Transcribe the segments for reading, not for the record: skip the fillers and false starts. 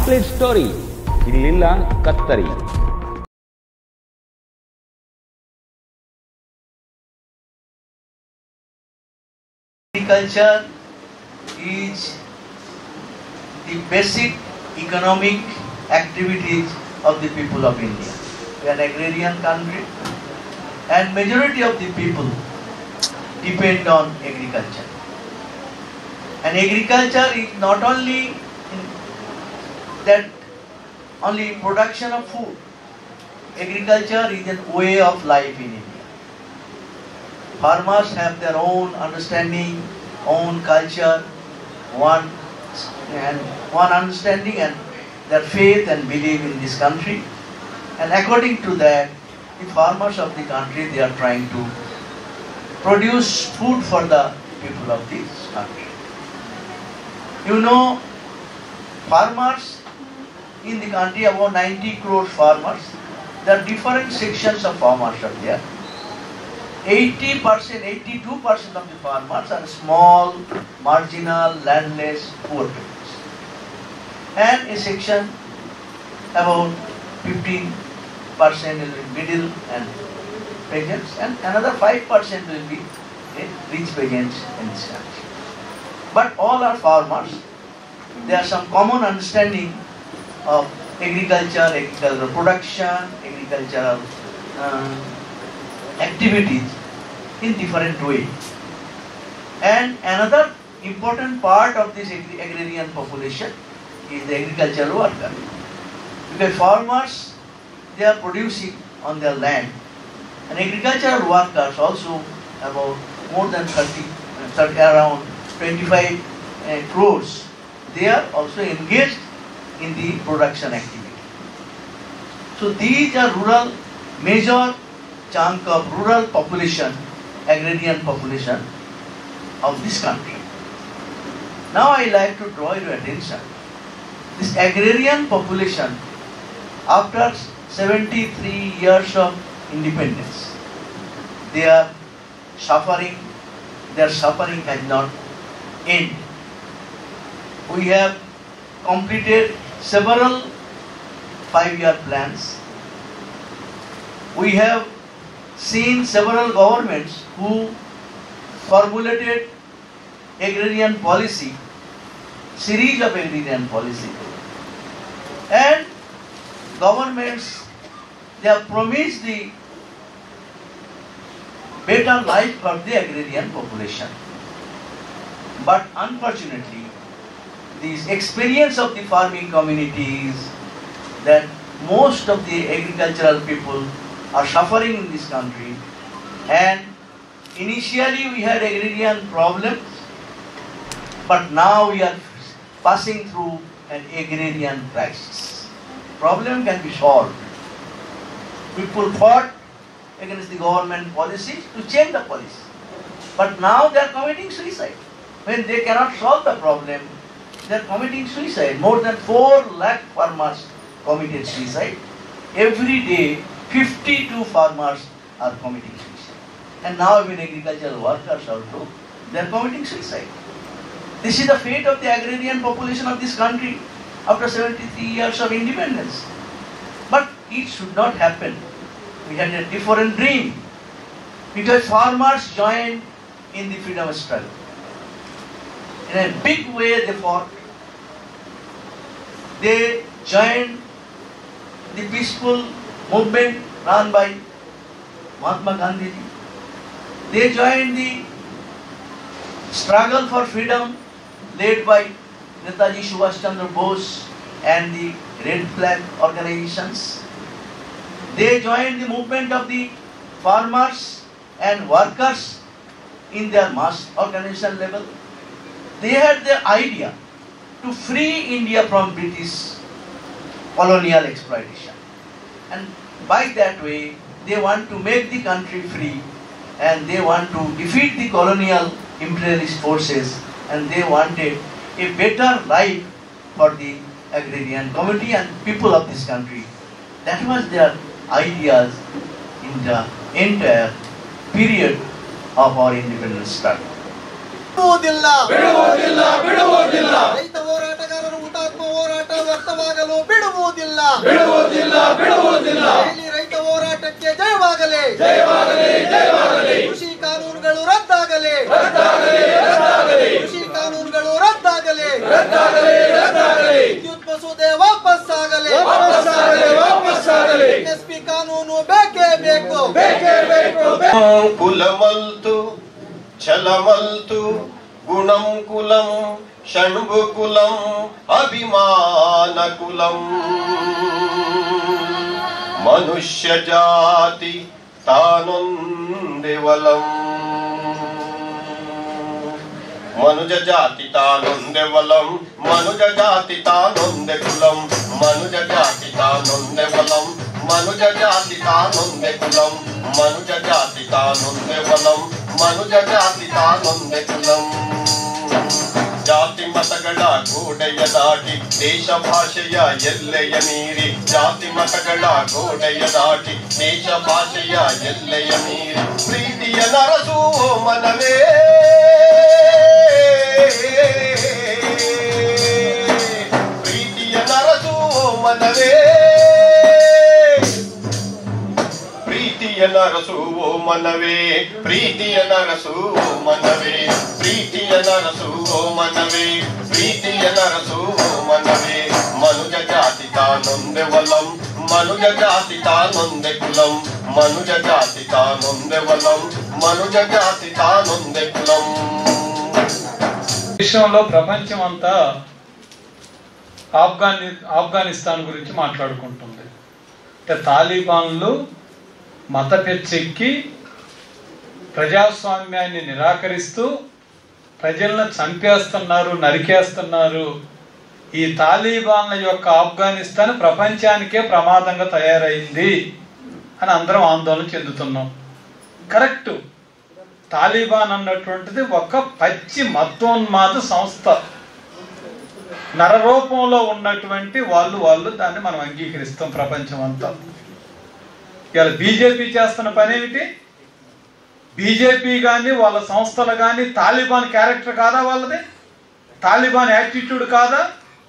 Complete story ಇಲ್ಲಿಲ್ಲ ಕತ್ತರಿ. Agriculture is the basic economic activities of the people of India. We are an agrarian country and majority of the people depend on agriculture. And agriculture is not only that only production of food. Agriculture is a way of life in India. Farmers have their own understanding, own culture, one understanding and their faith and belief in this country. And according to that, the farmers of the country, they are trying to produce food for the people of this country. You know, farmers in the country, about 90 crore farmers. There are different sections of farmers are there. 80%, 82% of the farmers are small, marginal, landless, poor people. And a section about 15% will be middle and peasants, and another 5% will be rich peasants in this country. But all are farmers. There are some common understanding of agriculture, agricultural production, agricultural activities in different ways. And another important part of this agrarian population is the agricultural worker. Because farmers, they are producing on their land, and agricultural workers also about more than 30 around 25 crores. They are also engaged in the production activity. So these are rural, major chunk of rural population, agrarian population of this country. Now I like to draw your attention. This agrarian population, after 73 years of independence, they are suffering. Their suffering has not ended. We have completed several 5-year plans. We have seen several governments who formulated agrarian policy, series of agrarian policy, and governments, they have promised the better life for the agrarian population. But unfortunately, this experience of the farming communities, that most of the agricultural people are suffering in this country, and initially we had agrarian problems, but now we are passing through an agrarian crisis. Problem can be solved. People fought against the government policies to change the policy, but now they are committing suicide. When they cannot solve the problem, they are committing suicide. More than 4 lakh farmers committed suicide. Every day, 52 farmers are committing suicide. And now even agricultural workers also, they are committing suicide. This is the fate of the agrarian population of this country after 73 years of independence. But it should not happen. We had a different dream, because farmers joined in the freedom struggle. In a big way they fought. They joined the peaceful movement run by Mahatma Gandhi. They joined the struggle for freedom led by Netaji Subhash Chandra Bose and the Red Flag organizations. They joined the movement of the farmers and workers in their mass organization level. They had the idea to free India from British colonial exploitation. And by that way, they want to make the country free, and they want to defeat the colonial imperialist forces, and they wanted a better life for the agrarian community and people of this country. That was their ideas in the entire period of our independence struggle. ಬಿಡುವುದಿಲ್ಲ ಬಿಡುವುದಿಲ್ಲ ಬಿಡುವುದಿಲ್ಲ ರೈತ ಹೋರಾಟಗಾರರ ಹುತಾತ್ಮ ಹೋರಾಟದ ವ್ಯರ್ಥವಾಗಲು ಬಿಡುವುದಿಲ್ಲ. ಇಲ್ಲಿ ರೈತ ಹೋರಾಟಕ್ಕೆ ಜಯವಾಗಲಿ. ಕೃಷಿ ಕಾನೂನುಗಳು ರದ್ದಾಗಲಿ. ಕೃಷಿ ಕಾನೂನುಗಳು ರದ್ದಾಗಲಿ. ವಿದ್ಯುತ್ ಮಸೂದೆ ವಾಪಸ್ಸಾಗಲಿ. ಎಸ್ಪಿ ಕಾನೂನು ಬೇಕೇ ಬೇಕು. ಕುಲಮಲ್ತು ಛಲಮಲ್ತು ಗುಣಂ ಕುಲಂ ಷಣ್ಭು ಕುಲಂ ಅಭಿಮಾನ ಕುಲಂ ಮನುಷ್ಯ ಜಾತಿ ತಾನೊಂದೆವಲಂ ಮನುಜ ಜಾತಿ ತಾನೊಂದೆವಲಂ ಮನುಜ ಜಾತಿ ತಾನೊಂದೆ ಕುಲಂ ಮನುಜ ಜಾತಿ ತಾನೊಂದೆವಲಂ ಮನುಜ ಜಾತಿ ತಾನೊಂದೆ ಕುಲಂ ಮನುಜ ಜಾತಿ ತಾನೊಂದೆವಲಂ ಮನುಜ ಜಾತಿ ತಾನೊಂದೆ ಕುಲಂ ಜಾತಿ ಮತಗಳ ಗೋಡೆಯ ದಾಟಿ ದೇಶ ಭಾಷೆಯ ಎಲ್ಲೆಯ ಮೀರಿ ಜಾತಿ ಮತಗಳ ಗೋಡೆಯ ದಾಟಿ ದೇಶ ಭಾಷೆಯ ಎಲ್ಲೆಯ ಮೀರಿ ಪ್ರೀತಿಯ ನರಸುವ ಮನವೇ ಪ್ರೀತಿಯ ನರಸುವ ಮನವೇ ಪ್ರೀತಿಯ ನರಸುವ ಮನವೇ ಪ್ರೀತಿಯ ನರಸುವ ಮನವೇ ಪ್ರೀತಿಯ ನರಸುವ ಮನವೇ ಪ್ರೀತಿಯ ನರಸುವ ಮನವೇ ಮನುಜ ಜಾತಿ ತಾನೊಂದೆ ವಲಂ ಮನುಜ ಜಾತಿ ತಾನೊಂದೆ ಕುಲಂ ಮನುಜ ಜಾತಿ ತಾನೊಂದೆ ವಲಂ మనుజ జాతి తానుంది కులం. విషయంలో ప్రపంచం అంతా ఆఫ్ఘనిస్తాన్ గురించి మాట్లాడుకుంటుంది. అంటే తాలిబాన్లు మత పెచ్చెక్కి ప్రజాస్వామ్యాన్ని నిరాకరిస్తూ ప్రజలను చంపేస్తున్నారు, నరికేస్తున్నారు. ఈ తాలిబాన్ల యొక్క ఆఫ్ఘనిస్తాన్ ప్రపంచానికే ప్రమాదంగా తయారైంది అని అందరం ఆందోళన చెందుతున్నాం. కరెక్ట్. తాలిబాన్ అన్నటువంటిది ఒక పచ్చి మతోన్మాద సంస్థ. నరరూపంలో ఉన్నటువంటి వాళ్ళు దాన్ని మనం అంగీకరిస్తాం ప్రపంచం అంతా. ఇవాళ బీజేపీ చేస్తున్న పని ఏమిటి? బీజేపీ కానీ వాళ్ళ సంస్థలు కానీ తాలిబాన్ క్యారెక్టర్ కాదా వాళ్ళది? తాలిబాన్ యాటిట్యూడ్ కాదా?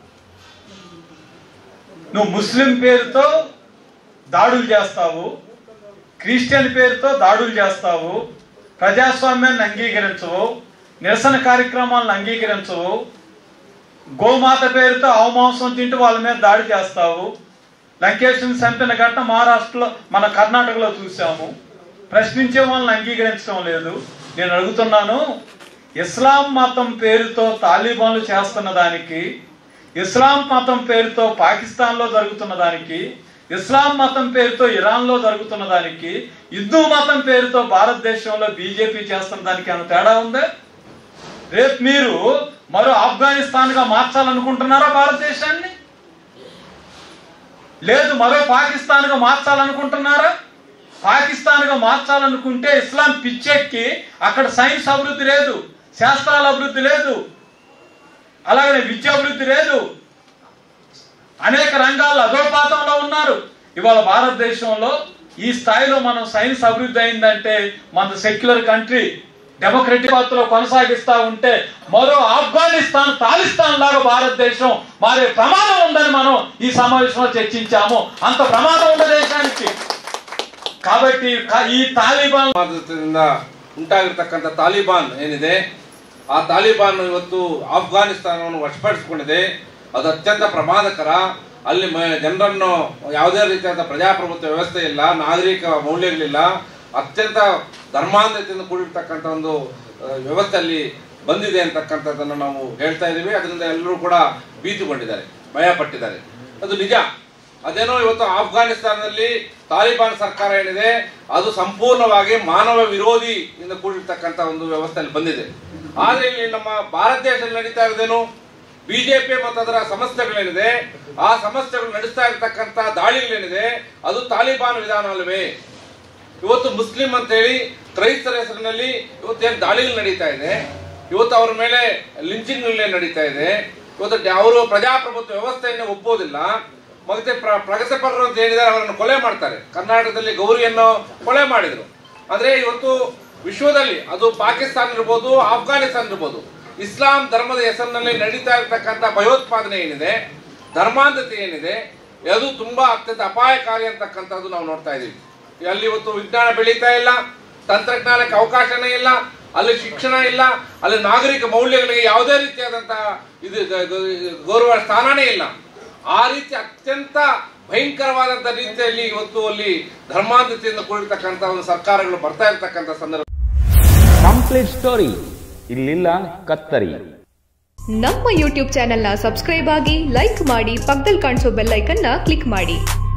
నువ్వు ముస్లిం పేరుతో దాడులు చేస్తావు, క్రిస్టియన్ పేరుతో దాడులు చేస్తావు, ప్రజాస్వామ్యాన్ని అంగీకరించవు, నిరసన కార్యక్రమాలను అంగీకరించవు, గోమాత పేరుతో అవమాంసం తింటూ వాళ్ళ మీద దాడి చేస్తావు. లంకేష్ని చంపిన ఘటన మహారాష్ట్రలో మన కర్ణాటకలో చూసాము. ప్రశ్నించే వాళ్ళని అంగీకరించడం లేదు. నేను అడుగుతున్నాను, ఇస్లాం మతం పేరుతో తాలిబాన్లు చేస్తున్న దానికి, ఇస్లాం మతం పేరుతో పాకిస్తాన్లో జరుగుతున్న దానికి, ఇస్లాం మతం పేరుతో ఇరాన్లో జరుగుతున్న దానికి, హిందూ మతం పేరుతో భారతదేశంలో బీజేపీ చేస్తున్న దానికి ఏమైనా తేడా ఉందా? రేపు మీరు మరో ఆఫ్ఘనిస్తాన్గా మార్చాలనుకుంటున్నారా భారతదేశాన్ని? లేదు మరో పాకిస్తాన్గా మార్చాలనుకుంటున్నారా? పాకిస్తాన్గా మార్చాలనుకుంటే ఇస్లాం పిచ్చెక్కి అక్కడ సైన్స్ అభివృద్ధి లేదు, శాస్త్రాల అభివృద్ధి లేదు, అలాగనే విద్య అభివృద్ధి లేదు, అనేక రంగాల్లో అధోపాతంలో ఉన్నారు. ఇవాళ భారతదేశంలో ఈ స్థాయిలో మనం సైన్స్ అభివృద్ధి అయిందంటే మన సెక్యులర్ కంట్రీ డెమోక్రటిక్ పద్ధతిలో కొనసాగిస్తా ఉంటే మరో ఆఫ్ఘనిస్తాన్ తాలిస్తాన్ లాగా భారతదేశం మారే ప్రమాదం ఉందని మనం ఈ సమావేశంలో చర్చించాము. అంత ప్రమాదం ఉన్న దేశానికి. కాబట్టి ಈ ತಾಲಿಬಾನ್ ಉಂಟಾಗಿರ್ತಕ್ಕಂಥ ತಾಲಿಬಾನ್ ಏನಿದೆ, ಆ ತಾಲಿಬಾನ್ ಇವತ್ತು ಆಫ್ಘಾನಿಸ್ತಾನವನ್ನು ವಶಪಡಿಸಿಕೊಂಡಿದೆ. ಅದು ಅತ್ಯಂತ ಪ್ರಮಾದಕರ. ಅಲ್ಲಿ ಜನರನ್ನು ಯಾವುದೇ ರೀತಿಯಾದ ಪ್ರಜಾಪ್ರಭುತ್ವ ವ್ಯವಸ್ಥೆ ಇಲ್ಲ, ನಾಗರಿಕ ಮೌಲ್ಯಗಳಿಲ್ಲ, ಅತ್ಯಂತ ಧರ್ಮಾಂಧತೆಯಿಂದ ಕೂಡಿರ್ತಕ್ಕಂಥ ಒಂದು ವ್ಯವಸ್ಥೆ ಅಲ್ಲಿ ಬಂದಿದೆ ಅಂತಕ್ಕಂಥದ್ದನ್ನು ನಾವು ಹೇಳ್ತಾ ಇದ್ದೀವಿ. ಅದರಿಂದ ಎಲ್ಲರೂ ಕೂಡ ಭೀತಿಗೊಂಡಿದ್ದಾರೆ, ಭಯ ಪಟ್ಟಿದ್ದಾರೆ. ಅದು ನಿಜ. ಅದೇನೋ ಇವತ್ತು ಆಫ್ಘಾನಿಸ್ತಾನದಲ್ಲಿ ತಾಲಿಬಾನ್ ಸರ್ಕಾರ ಏನಿದೆ ಅದು ಸಂಪೂರ್ಣವಾಗಿ ಮಾನವ ವಿರೋಧಿಯಿಂದ ಕೂಡಿರ್ತಕ್ಕಂಥ ಒಂದು ವ್ಯವಸ್ಥೆಯಲ್ಲಿ ಬಂದಿದೆ. ಆದರೆ ಇಲ್ಲಿ ನಮ್ಮ ಭಾರತ ದೇಶದಲ್ಲಿ ನಡೀತಾ ಇರೋದೇನು, ಬಿಜೆಪಿ ಮತ್ತು ಅದರ ಸಂಸ್ಥೆಗಳೇನಿದೆ ಆ ಸಂಸ್ಥೆಗಳು ನಡೆಸ್ತಾ ಇರ್ತಕ್ಕಂಥ ದಾಳಿಗಳೇನಿದೆ ಅದು ತಾಲಿಬಾನ್ ವಿಧಾನ ಅಲ್ಲವೇ? ಇವತ್ತು ಮುಸ್ಲಿಂ ಅಂತ ಹೇಳಿ ಕ್ರೈಸ್ತರ ಹೆಸರಿನಲ್ಲಿ ಇವತ್ತೇನು ದಾಳಿಗಳು ನಡೀತಾ ಇದೆ, ಇವತ್ತು ಅವರ ಮೇಲೆ ಲಿಂಚಿಂಗ್ಗಳೇ ನಡೀತಾ ಇದೆ. ಇವತ್ತು ಅವರು ಪ್ರಜಾಪ್ರಭುತ್ವ ವ್ಯವಸ್ಥೆಯನ್ನು ಒಪ್ಪೋದಿಲ್ಲ. ಮತ್ತೆ ಪ್ರಗತಿಪರರು ಅಂತ ಹೇಳಿದ್ದಾರೆ, ಅವರನ್ನು ಕೊಲೆ ಮಾಡ್ತಾರೆ. ಕರ್ನಾಟಕದಲ್ಲಿ ಗೌರಿಯನ್ನು ಕೊಲೆ ಮಾಡಿದ್ರು. ಅಂದ್ರೆ ಇವತ್ತು ವಿಶ್ವದಲ್ಲಿ ಅದು ಪಾಕಿಸ್ತಾನ ಇರ್ಬೋದು, ಆಫ್ಘಾನಿಸ್ತಾನ ಇರ್ಬೋದು, ಇಸ್ಲಾಂ ಧರ್ಮದ ಹೆಸರಿನಲ್ಲಿ ನಡೀತಾ ಇರ್ತಕ್ಕಂಥ ಭಯೋತ್ಪಾದನೆ ಏನಿದೆ ಧರ್ಮಾಂಧತೆ ಏನಿದೆ ಅದು ತುಂಬಾ ಅತ್ಯಂತ ಅಪಾಯಕಾರಿ ಅಂತಕ್ಕಂಥದ್ದು ನಾವು ನೋಡ್ತಾ ಇದ್ದೀವಿ. ಅಲ್ಲಿ ಇವತ್ತು ವಿಜ್ಞಾನ ಬೆಳೀತಾ ಇಲ್ಲ, ತಂತ್ರಜ್ಞಾನಕ್ಕೆ ಅವಕಾಶನೇ ಇಲ್ಲ, ಅಲ್ಲಿ ಶಿಕ್ಷಣ ಇಲ್ಲ, ಅಲ್ಲಿ ನಾಗರಿಕ ಮೌಲ್ಯಗಳಿಗೆ ಯಾವುದೇ ರೀತಿಯಾದಂತಹ ಗೌರವ ಸ್ಥಾನನೇ ಇಲ್ಲ. ಆ ರೀತಿ ಅತ್ಯಂತ ಭಯಂಕರವಾದಂಥ ರೀತಿಯಲ್ಲಿ ಇವತ್ತು ಅಲ್ಲಿ ಧರ್ಮಾಂಧತೆಯಿಂದ ಕೂಡಿರ್ತಕ್ಕಂಥ ಒಂದು ಸರ್ಕಾರಗಳು ಬರ್ತಾ ಇರ್ತಕ್ಕಂಥ ಸಂದರ್ಭ. ಕಂಪ್ಲೀಟ್ ಸ್ಟೋರಿ ಇಲ್ಲಿಲ್ಲ ಕತ್ತರಿ. ನಮ್ಮ ಯೂಟ್ಯೂಬ್ ಚಾನೆಲ್ನ ಸಬ್ಸ್ಕ್ರೈಬ್ ಆಗಿ, ಲೈಕ್ ಮಾಡಿ, ಪಕ್ಕದಲ್ಲಿ ಕಾಣಿಸೋ ಬೆಲ್ ಐಕನ್ನ ಕ್ಲಿಕ್ ಮಾಡಿ.